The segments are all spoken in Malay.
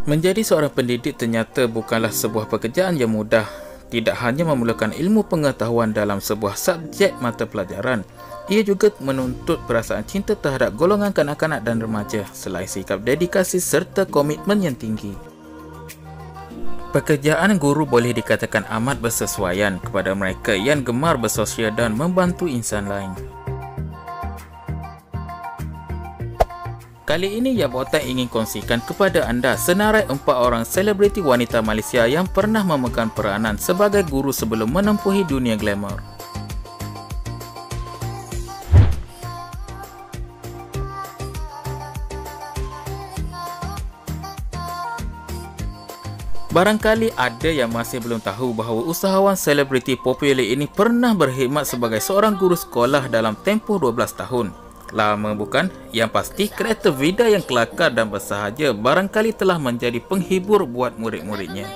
Menjadi seorang pendidik ternyata bukanlah sebuah pekerjaan yang mudah. Tidak hanya memerlukan ilmu pengetahuan dalam sebuah subjek mata pelajaran, ia juga menuntut perasaan cinta terhadap golongan kanak-kanak dan remaja, selain sikap dedikasi serta komitmen yang tinggi. Pekerjaan guru boleh dikatakan amat bersesuaian kepada mereka yang gemar bersosial dan membantu insan lain. Kali ini Yap Otak ingin kongsikan kepada anda senarai 4 orang selebriti wanita Malaysia yang pernah memegang peranan sebagai guru sebelum menempuhi dunia glamour. Barangkali ada yang masih belum tahu bahawa usahawan selebriti popular ini pernah berkhidmat sebagai seorang guru sekolah dalam tempoh 12 tahun. Lama bukan? Yang pasti kreator vida yang kelakar dan bersahaja barangkali telah menjadi penghibur buat murid-muridnya.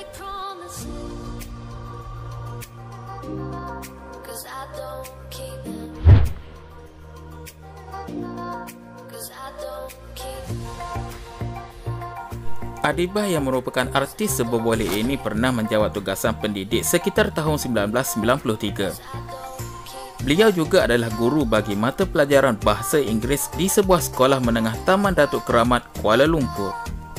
Adibah yang merupakan artis seboboleh ini pernah menjawat tugasan pendidik sekitar tahun 1993. Beliau juga adalah guru bagi mata pelajaran bahasa Inggeris di sebuah sekolah menengah Taman Datuk Keramat, Kuala Lumpur.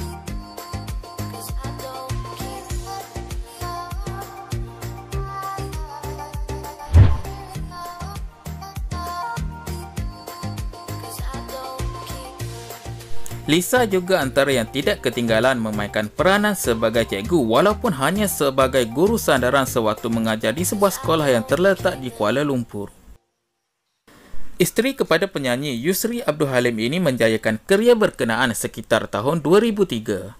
Lisa juga antara yang tidak ketinggalan memainkan peranan sebagai cikgu walaupun hanya sebagai guru sandaran sewaktu mengajar di sebuah sekolah yang terletak di Kuala Lumpur. Isteri kepada penyanyi Yusri Abdul Halim ini menjayakan kerjaya berkenaan sekitar tahun 2003.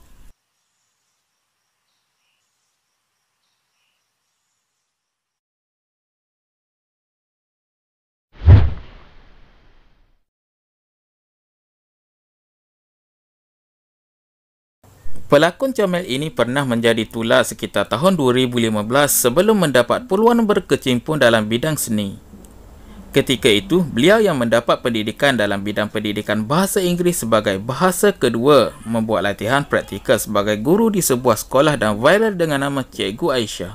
Pelakon comel ini pernah menjadi tular sekitar tahun 2015 sebelum mendapat peluang berkecimpung dalam bidang seni. Ketika itu, beliau yang mendapat pendidikan dalam bidang pendidikan bahasa Inggeris sebagai bahasa kedua membuat latihan praktikal sebagai guru di sebuah sekolah dan viral dengan nama Cikgu Aisyah.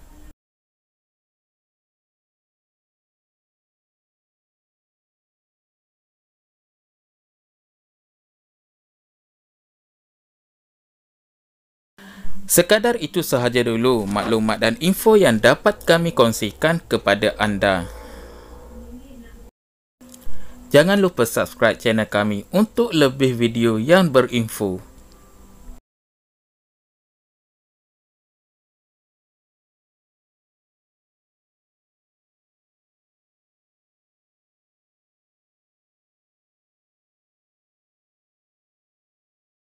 Sekadar itu sahaja dulu maklumat dan info yang dapat kami kongsikan kepada anda. Jangan lupa subscribe channel kami untuk lebih video yang berinfo.